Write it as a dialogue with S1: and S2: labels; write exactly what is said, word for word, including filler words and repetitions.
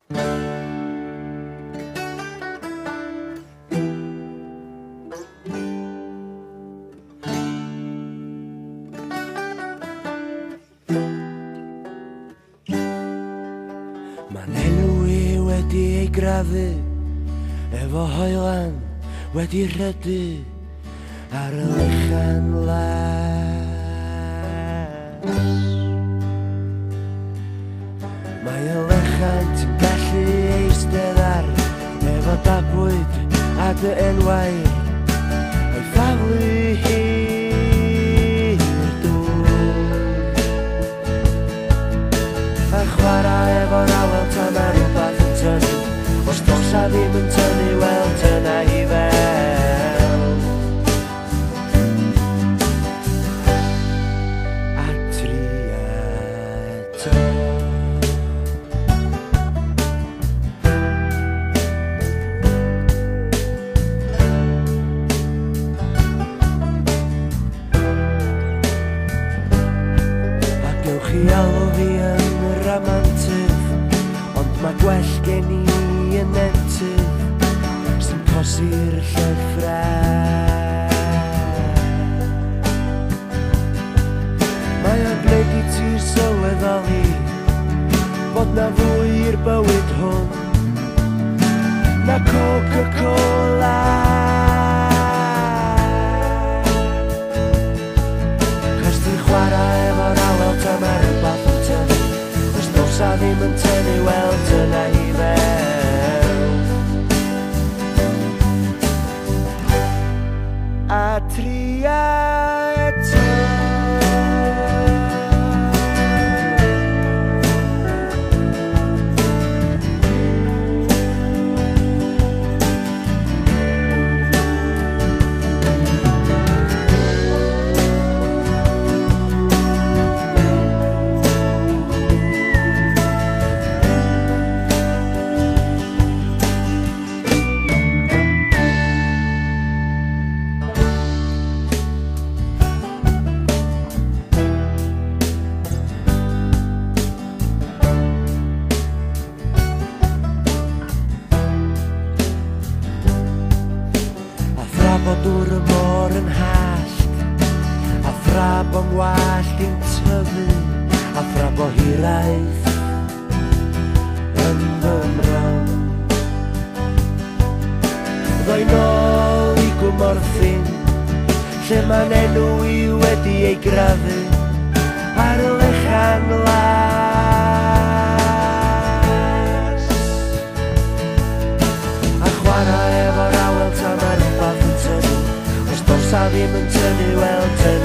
S1: Ma'n enw I wedi ei grafu efo hoelan wedi rhydu ar y lechan las. Mae y lechan ti'n gallu eistedd ar efo dabwyd a dy enwair o'i ffaflu hir dŵr a chwarae efo'r awel tan ar rhywbeth yn tynnu os dos a ddim yn tynnu wel dyna hi fel a tria eto. Gewch chi alw fi yn ramantydd ond mae gwell gen I yn nentydd sy'n cosi'r llyfrau. Mae o'n gwneud I ti sylweddoli bod na fwy i'r bywyd hwn na Coca-Cola. Cos ti'n chwarae efo'r awel tan ar rhywbeth yn tynnu os dos a ddim yn tynnu wel dyna hi fel a tria eto. Bod dŵr y môr yn hallt a thrab o'n wallt i'n tyfu a thrab o hiraeth yn fy mrawd ddoi nôl I Gwmorthyn lle ma'n enw I wedi ei grafu ar y lechan las a chwarae efo'r awel tan ar rhywbeth yn tynnu os dos a ddim yn tynnu wel tynnu